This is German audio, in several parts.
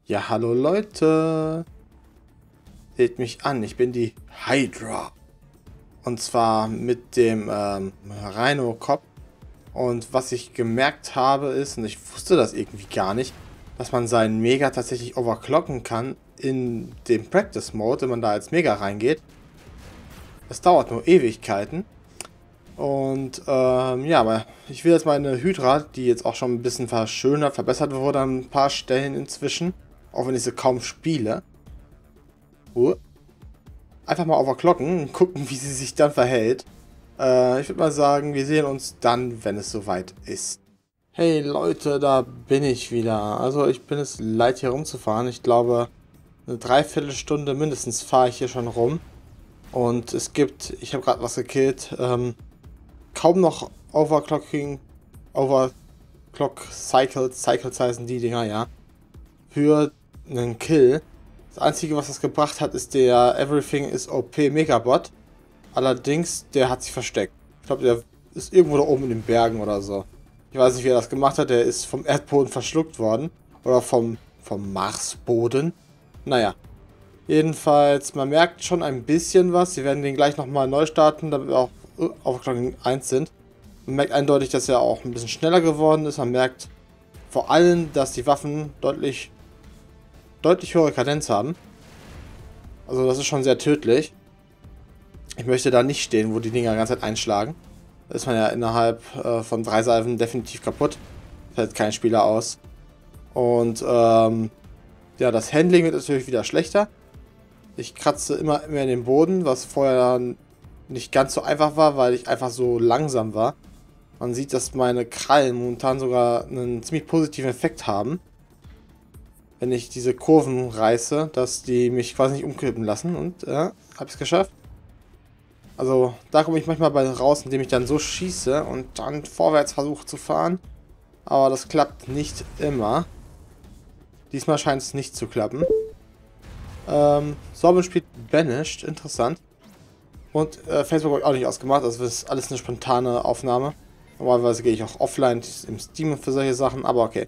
Ja, hallo Leute. Seht mich an, ich bin die Hydra. Und zwar mit dem Rhino-Kopf. Und was ich gemerkt habe ist, und ich wusste das irgendwie gar nicht, dass man seinen Mega tatsächlich overclocken kann in dem Practice-Mode, wenn man da als Mega reingeht. Das dauert nur Ewigkeiten. Und ja, aber ich will jetzt meine Hydra, die jetzt auch schon ein bisschen verschönert, verbessert wurde an ein paar Stellen inzwischen, auch wenn ich sie kaum spiele, einfach mal overclocken und gucken, wie sie sich dann verhält. Ich würde mal sagen, wir sehen uns dann, wenn es soweit ist. Hey Leute, da bin ich wieder. Also ich bin es leid, hier rumzufahren. Ich glaube, eine Dreiviertelstunde mindestens fahre ich hier schon rum. Und ich habe gerade was gekillt, kaum noch Cycles heißen die Dinger, ja, für einen Kill. Das Einzige, was das gebracht hat, ist der Everything is OP Megabot. Allerdings, der hat sich versteckt. Ich glaube, der ist irgendwo da oben in den Bergen oder so. Ich weiß nicht, wie er das gemacht hat. Der ist vom Erdboden verschluckt worden. Oder vom Marsboden. Naja. Jedenfalls, man merkt schon ein bisschen was. Wir werden den gleich nochmal neu starten, damit wir auch auf Clocking 1 sind. Man merkt eindeutig, dass er auch ein bisschen schneller geworden ist. Man merkt vor allem, dass die Waffen deutlich höhere Kadenz haben. Also das ist schon sehr tödlich. Ich möchte da nicht stehen, wo die Dinger die ganze Zeit einschlagen. Da ist man ja innerhalb von 3 Salven definitiv kaputt. Fällt kein Spieler aus. Und ja, das Handling wird natürlich wieder schlechter. Ich kratze immer mehr in den Boden, was vorher nicht ganz so einfach war, weil ich einfach so langsam war. Man sieht, dass meine Krallen momentan sogar einen ziemlich positiven Effekt haben. Wenn ich diese Kurven reiße, dass die mich quasi nicht umkippen lassen. Und habe ich es geschafft. Also da komme ich manchmal bei raus, indem ich dann so schieße und dann vorwärts versuche zu fahren. Aber das klappt nicht immer. Diesmal scheint es nicht zu klappen. Sorbin spielt Banished, interessant. Und Facebook habe ich auch nicht ausgemacht, also das ist alles eine spontane Aufnahme. Normalerweise gehe ich auch offline im Steam für solche Sachen, aber okay.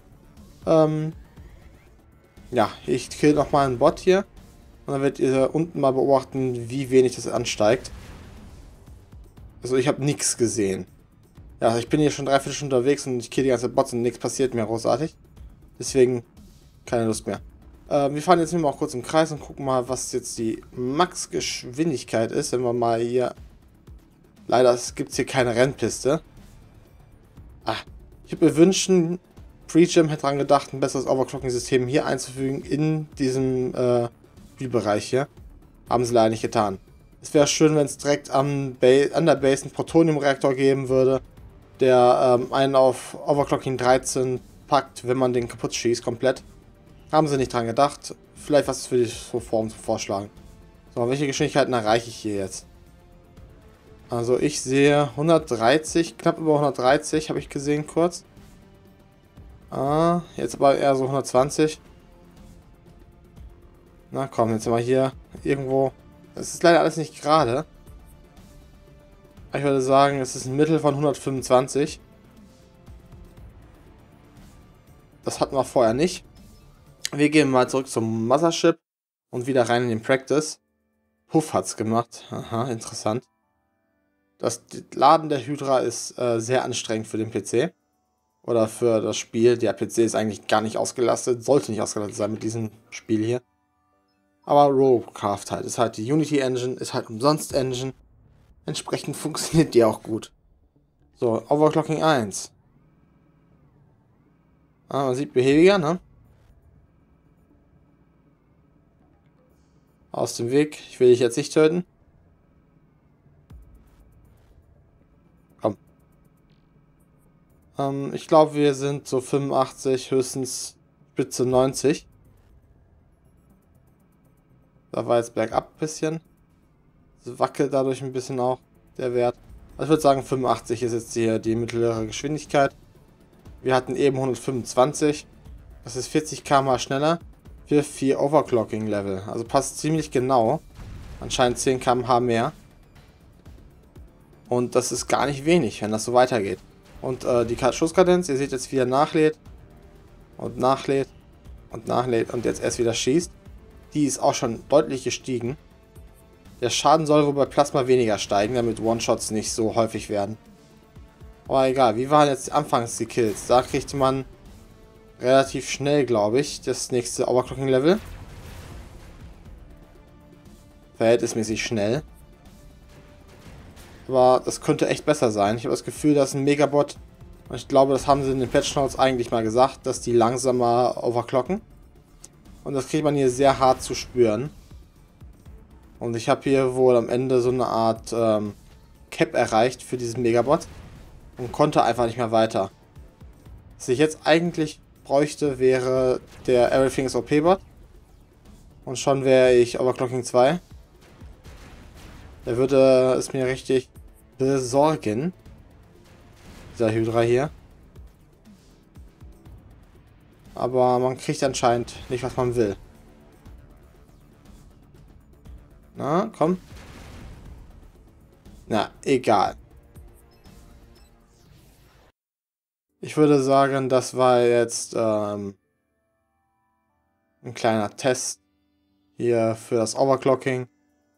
Ja, ich kill nochmal einen Bot hier. Und dann werdet ihr unten mal beobachten, wie wenig das ansteigt. Also ich habe nichts gesehen. Ja, ich bin hier schon 3 Stunden unterwegs und ich kill die ganze Bots und nichts passiert mehr großartig. Deswegen keine Lust mehr. Wir fahren jetzt mal auch kurz im Kreis und gucken mal, was jetzt die Max-Geschwindigkeit ist. Wenn wir mal hier... Leider gibt es hier keine Rennpiste. Ich würde mir wünschen, Pre-Gym hätte daran gedacht, ein besseres Overclocking-System hier einzufügen in diesem Spielbereich hier. Haben sie leider nicht getan. Es wäre schön, wenn es direkt an der Base einen Protonium-Reaktor geben würde, der einen auf Overclocking 13 packt, wenn man den kaputt schießt komplett. Haben sie nicht dran gedacht. Vielleicht was für die Form zu vorschlagen. So, welche Geschwindigkeiten erreiche ich hier jetzt? Also ich sehe 130, knapp über 130 habe ich gesehen kurz. Jetzt aber eher so 120. Na komm, jetzt sind wir hier irgendwo. Es ist leider alles nicht gerade. Ich würde sagen, es ist ein Mittel von 125. Das hatten wir vorher nicht. Wir gehen mal zurück zum Mothership und wieder rein in den Practice. Puff hat's gemacht. Aha, interessant. Das Laden der Hydra ist sehr anstrengend für den PC. Oder für das Spiel. Der PC ist eigentlich gar nicht ausgelastet. Sollte nicht ausgelastet sein mit diesem Spiel hier. Aber Robocraft halt. Ist halt die Unity Engine. Ist halt umsonst Engine. Entsprechend funktioniert die auch gut. So, Overclocking 1. Man sieht behäbiger, ne? Aus dem Weg. Ich will dich jetzt nicht töten. Komm. Ich glaube, wir sind so 85, höchstens Spitze 90. Da war jetzt bergab ein bisschen. Das wackelt dadurch ein bisschen auch der Wert. Also ich würde sagen, 85 ist jetzt hier die mittlere Geschwindigkeit. Wir hatten eben 125. Das ist 40 km/h schneller. Für 4 Overclocking Level. Also passt ziemlich genau. Anscheinend 10 km/h mehr. Und das ist gar nicht wenig, wenn das so weitergeht. Und die Schusskadenz, ihr seht jetzt, wie er nachlädt. Und nachlädt. und nachlädt und jetzt erst wieder schießt. Die ist auch schon deutlich gestiegen. Der Schaden soll wohl bei Plasma weniger steigen, damit One-Shots nicht so häufig werden. Aber egal, wie waren jetzt anfangs die Kills? Da kriegte man relativ schnell, glaube ich, das nächste Overclocking-Level. Verhältnismäßig schnell. Aber das könnte echt besser sein. Ich habe das Gefühl, dass ein Megabot, und ich glaube, das haben sie in den Patch Notes eigentlich mal gesagt, dass die langsamer overclocken. Und das kriegt man hier sehr hart zu spüren. Und ich habe hier wohl am Ende so eine Art Cap erreicht für diesen Megabot. Und konnte einfach nicht mehr weiter. Was ich jetzt eigentlich bräuchte, wäre der Everything is OP-Bot. Und schon wäre ich Overclocking 2. Der würde es mir richtig besorgen. Dieser Hydra hier. Aber man kriegt anscheinend nicht, was man will. Na, komm. Na, egal. Ich würde sagen, das war jetzt ein kleiner Test hier für das Overclocking.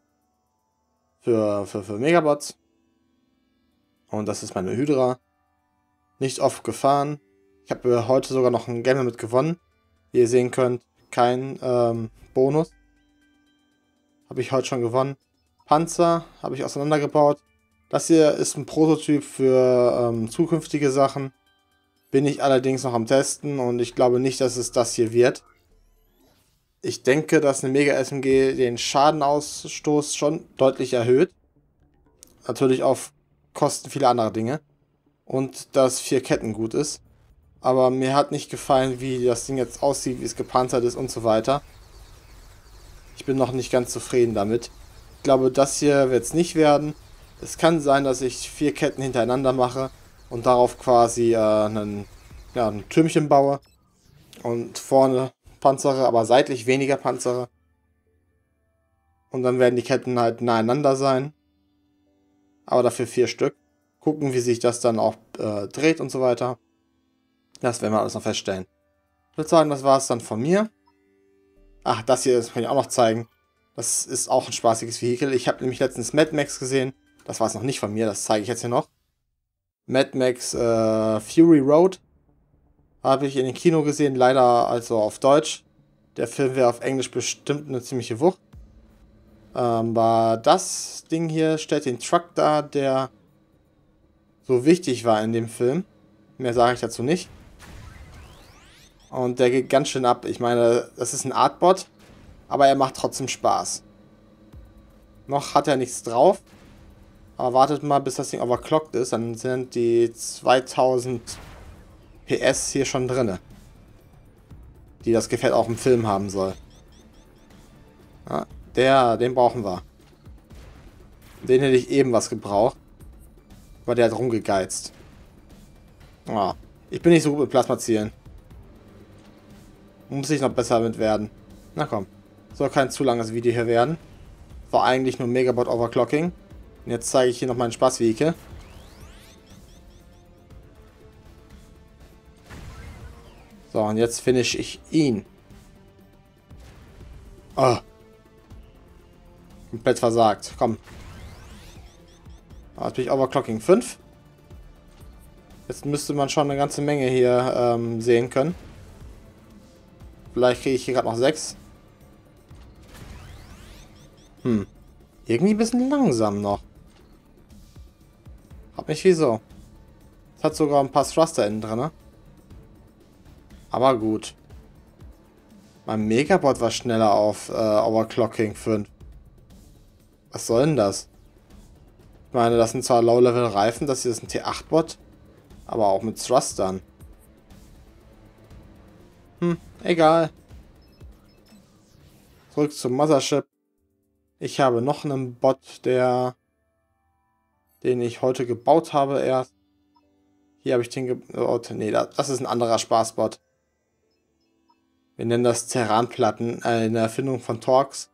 Für Megabots. Und das ist meine Hydra. Nicht oft gefahren. Ich habe heute sogar noch ein Game damit gewonnen. Wie ihr sehen könnt, kein Bonus. Habe ich heute schon gewonnen. Panzer habe ich auseinandergebaut. Das hier ist ein Prototyp für zukünftige Sachen. Bin ich allerdings noch am Testen und ich glaube nicht, dass es das hier wird. Ich denke, dass eine Mega-SMG den Schadenausstoß schon deutlich erhöht. Natürlich auf Kosten vieler anderer Dinge. Und dass 4 Ketten gut ist. Aber mir hat nicht gefallen, wie das Ding jetzt aussieht, wie es gepanzert ist und so weiter. Ich bin noch nicht ganz zufrieden damit. Ich glaube, das hier wird es nicht werden. Es kann sein, dass ich 4 Ketten hintereinander mache und darauf quasi ein Türmchen baue. Und vorne panzere, aber seitlich weniger panzere. Und dann werden die Ketten halt naheinander sein. Aber dafür 4 Stück. Gucken, wie sich das dann auch dreht und so weiter. Das werden wir alles noch feststellen. Ich würde sagen, das war es dann von mir. Ach, das hier, das kann ich auch noch zeigen. Das ist auch ein spaßiges Vehikel. Ich habe nämlich letztens Mad Max gesehen. Das war es noch nicht von mir, das zeige ich jetzt hier noch. Mad Max Fury Road. Habe ich in den Kino gesehen, leider also auf Deutsch. Der Film wäre auf Englisch bestimmt eine ziemliche Wucht. Aber das Ding hier stellt den Truck dar, der so wichtig war in dem Film. Mehr sage ich dazu nicht. Und der geht ganz schön ab. Ich meine, das ist ein Artbot, aber er macht trotzdem Spaß. Noch hat er nichts drauf. Aber wartet mal, bis das Ding overclockt ist. Dann sind die 2000 PS hier schon drin. Die das Gefährt auch im Film haben soll. Ja, den brauchen wir. Den hätte ich eben was gebraucht. Aber der hat rumgegeizt. Oh, ich bin nicht so gut mit Plasmazielen. Muss ich noch besser mit werden. Na komm. Soll kein zu langes Video hier werden. War eigentlich nur Megabot Overclocking. Und jetzt zeige ich hier noch meinen Spaßvehikel. So, und jetzt finish ich ihn. Oh. Komplett versagt. Komm. Jetzt bin ich Overclocking 5. Jetzt müsste man schon eine ganze Menge hier sehen können. Vielleicht kriege ich hier gerade noch 6. Irgendwie ein bisschen langsam noch. Hab mich wieso. Es hat sogar ein paar Thruster innen drin. Aber gut. Mein Megabot war schneller auf Overclocking 5. Was soll denn das? Ich meine, das sind zwar Low-Level-Reifen, das hier ist ein T8-Bot. Aber auch mit Thrustern. Egal. Zurück zum Mothership. Ich habe noch einen Bot, den ich heute gebaut habe erst. Hier habe ich den gebaut. Nee, das ist ein anderer Spaßbot. Wir nennen das Terranplatten, eine Erfindung von Torx.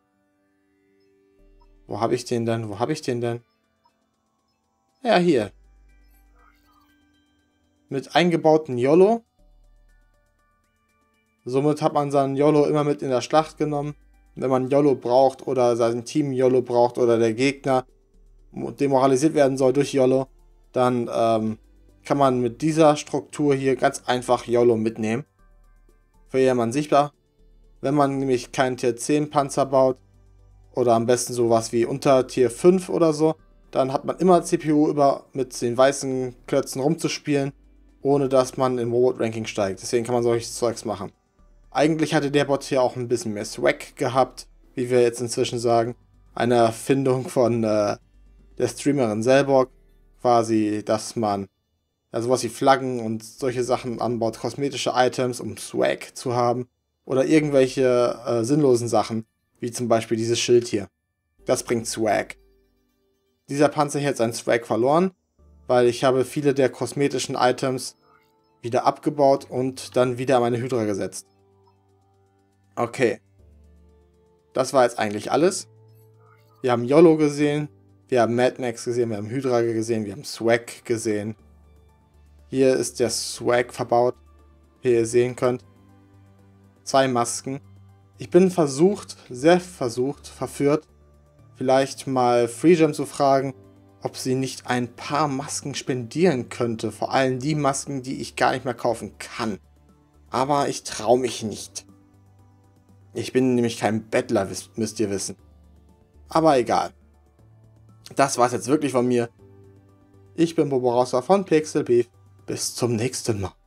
Wo habe ich den denn? Wo habe ich den denn? Ja, hier. Mit eingebauten YOLO. Somit hat man seinen YOLO immer mit in der Schlacht genommen. Wenn man YOLO braucht oder sein Team YOLO braucht oder der Gegner demoralisiert werden soll durch YOLO, dann kann man mit dieser Struktur hier ganz einfach YOLO mitnehmen. Für jedermann sichtbar. Wenn man nämlich keinen Tier 10 Panzer baut oder am besten sowas wie unter Tier 5 oder so, dann hat man immer CPU über mit den weißen Klötzen rumzuspielen, ohne dass man im Robot-Ranking steigt. Deswegen kann man solches Zeugs machen. Eigentlich hatte der Bot hier auch ein bisschen mehr Swag gehabt, wie wir jetzt inzwischen sagen. Eine Erfindung von der Streamerin Selborg, quasi, dass man ja sowas wie Flaggen und solche Sachen anbaut, kosmetische Items, um Swag zu haben. Oder irgendwelche sinnlosen Sachen, wie zum Beispiel dieses Schild hier. Das bringt Swag. Dieser Panzer hier hat seinen Swag verloren, weil ich habe viele der kosmetischen Items wieder abgebaut und dann wieder an meine Hydra gesetzt. Okay. Das war jetzt eigentlich alles. Wir haben YOLO gesehen, wir haben Mad Max gesehen, wir haben Hydra gesehen, wir haben Swag gesehen. Hier ist der Swag verbaut, wie ihr sehen könnt. 2 Masken. Ich bin sehr verführt, vielleicht mal FreeGem zu fragen, ob sie nicht ein paar Masken spendieren könnte. Vor allem die Masken, die ich gar nicht mehr kaufen kann. Aber ich traue mich nicht. Ich bin nämlich kein Bettler, müsst ihr wissen. Aber egal. Das war's jetzt wirklich von mir. Ich bin Bobo Rosser von Pixel Beef. Bis zum nächsten Mal.